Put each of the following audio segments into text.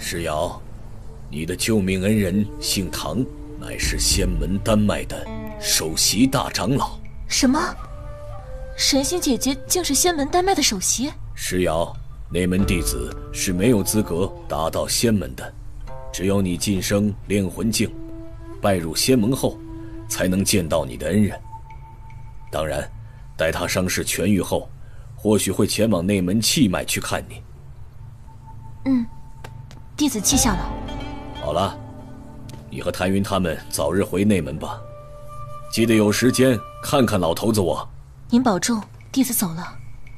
石瑶，你的救命恩人姓唐，乃是仙门丹脉的首席大长老。 什么？神仙姐姐竟是仙门丹脉的首席？ 石瑶，内门弟子是没有资格达到仙门的，只有你晋升炼魂境，拜入仙门后，才能见到你的恩人。当然，待他伤势痊愈后，或许会前往内门气脉去看你。 弟子记下了。 好了，你和谭云他们早日回内门吧，记得有时间看看老头子我。 您保重，弟子走了。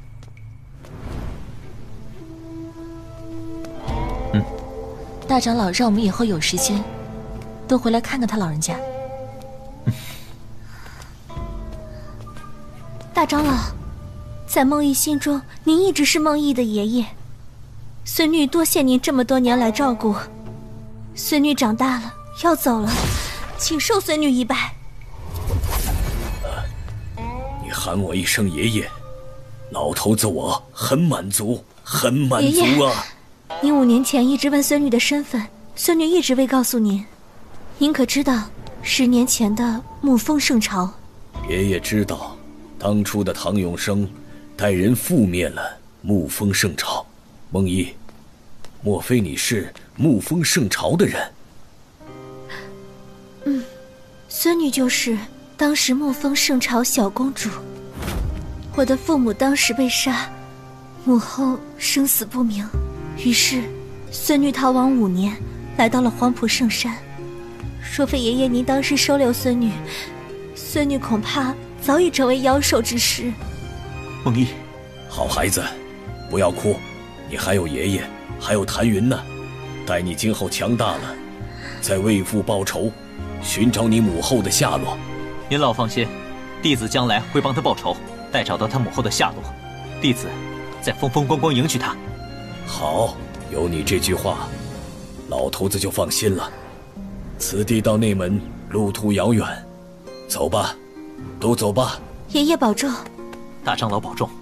大长老让我们以后有时间多回来看看他老人家。 大长老，在梦忆心中，您一直是梦忆的爷爷。孙女多谢您这么多年来照顾。孙女长大了，要走了，请受孙女一拜。 你喊我一声爷爷，老头子我很满足，很满足啊。 爷爷，您5年前一直问孙女的身份，孙女一直未告诉您。您可知道10年前的沐风圣朝？ 爷爷知道，当初的唐永生带人覆灭了沐风圣朝。梦忆，莫非你是沐风圣朝的人？ 孙女就是当时沐风圣朝小公主。我的父母当时被杀，母后生死不明，于是孙女逃亡5年，来到了黄埔圣山。若非爷爷您当时收留孙女，孙女恐怕早已成为妖兽之尸。 梦忆， 好孩子，不要哭，你还有爷爷，还有谭云呢。待你今后强大了，再为父报仇，寻找你母后的下落。 您老放心，弟子将来会帮他报仇，待找到他母后的下落，弟子再风风光光迎娶她。 好，有你这句话，老头子就放心了。此地到内门路途遥远，走吧，都走吧。 爷爷保重。 大长老保重。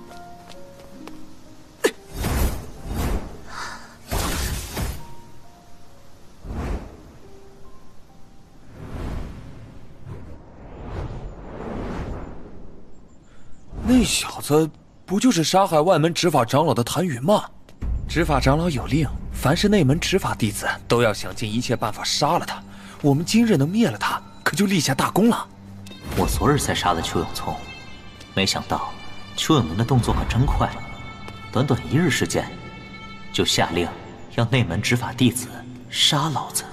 那小子不就是杀害外门执法长老的谭云吗？执法长老有令，凡是内门执法弟子都要想尽一切办法杀了他。我们今日能灭了他，可就立下大功了。 我昨日才杀了邱永聪，没想到邱永伦的动作可真快，短短1日时间，就下令让内门执法弟子杀老子。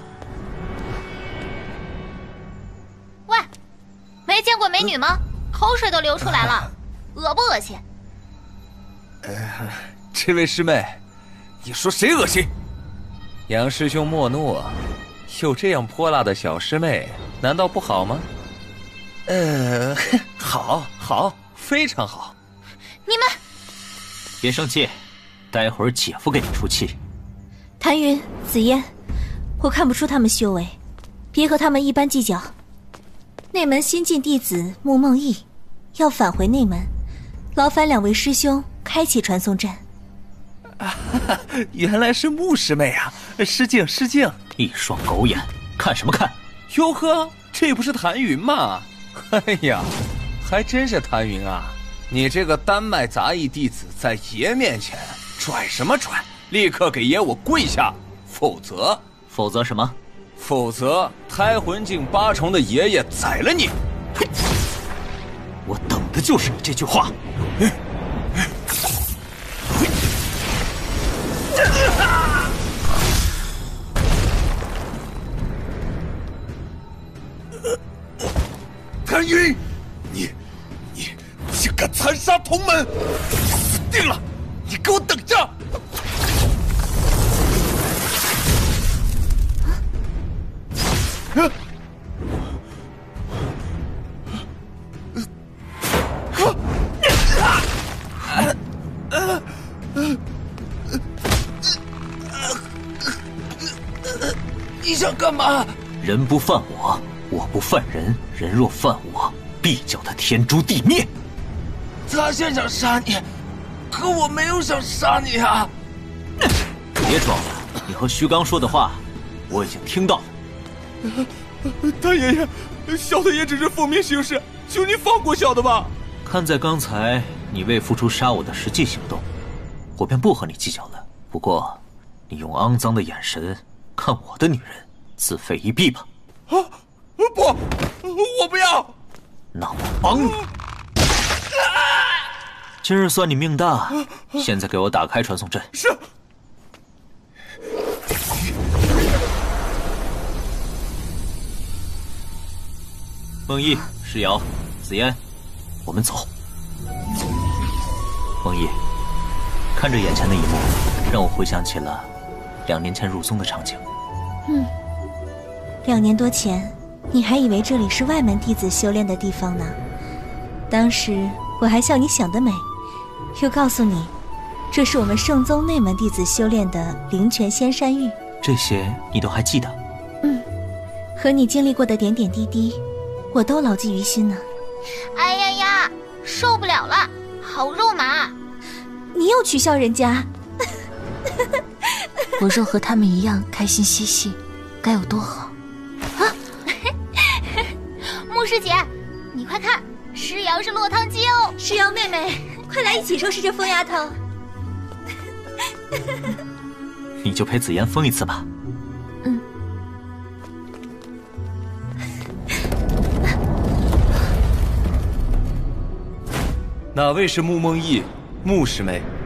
喂，没见过美女吗？口水都流出来了，恶不恶心？ 这位师妹，你说谁恶心？杨师兄莫怒，有这样泼辣的小师妹，难道不好吗？好，非常好。 你们别生气，待会儿姐夫给你出气。 谭云、紫嫣，我看不出他们修为，别和他们一般计较。内门新晋弟子穆梦忆要返回内门，劳烦2位师兄开启传送阵。 原来是穆师妹啊！失敬。 一双狗眼，看什么看？ 哟呵，这不是谭云吗？哎呀，还真是谭云啊！你这个丹脉杂役弟子，在爷面前拽什么拽？立刻给爷我跪下，否则什么？ 否则胎魂境8重的爷爷宰了你！ 我等的就是你这句话。 谭云，你竟敢残杀同门，死定了！你给我等着！你想干嘛？ 人不犯我，我不犯人，人若犯我，必叫他天诛地灭。 他先想杀你，可我没有想杀你啊！ 别装了， 你和徐刚说的话，我已经听到了。 太爷爷，小的也只是奉命行事，求您放过小的吧。 看在刚才你未付出杀我的实际行动，我便不和你计较了。不过，你用肮脏的眼神看我的女人，自废一弊吧。 啊，不，我不要。 那我帮你。今日算你命大，现在给我打开传送阵。 是。 梦忆、石瑶、紫嫣，我们走。梦忆，看着眼前的一幕，让我回想起了2年前入宗的场景。 2年多前，你还以为这里是外门弟子修炼的地方呢。当时我还笑你想得美，又告诉你，这是我们圣宗内门弟子修炼的灵泉仙山玉。 这些你都还记得？ 和你经历过的点点滴滴，我都牢记于心呢。 哎呀呀，受不了了，好肉麻！ 你又取笑人家。 我若和他们一样开心嬉戏，该有多好啊！ 牧师姐，你快看，石瑶是落汤鸡哦！ 石瑶妹妹，快来一起收拾这疯丫头！ 你就陪紫嫣疯一次吧。 哪位是穆梦忆？穆师妹。